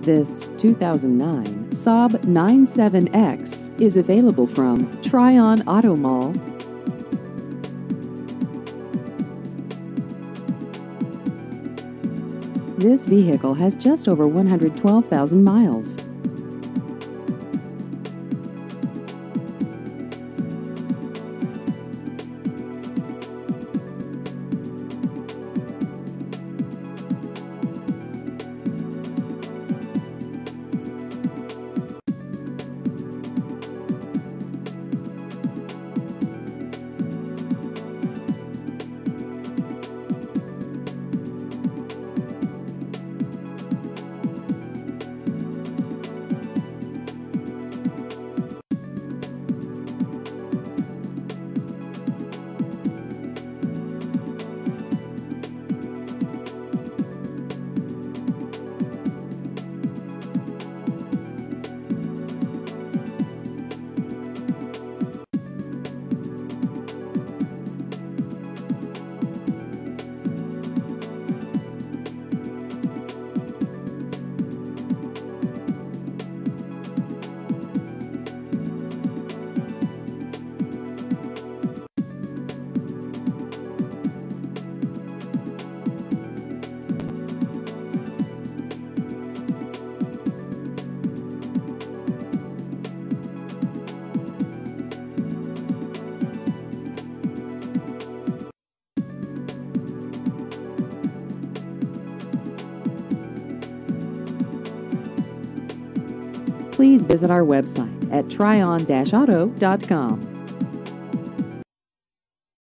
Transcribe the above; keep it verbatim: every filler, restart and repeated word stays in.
This two thousand nine Saab ninety-seven X is available from Tryon Auto Mall. This vehicle has just over one hundred twelve thousand miles. Please visit our website at tryon dash auto dot com.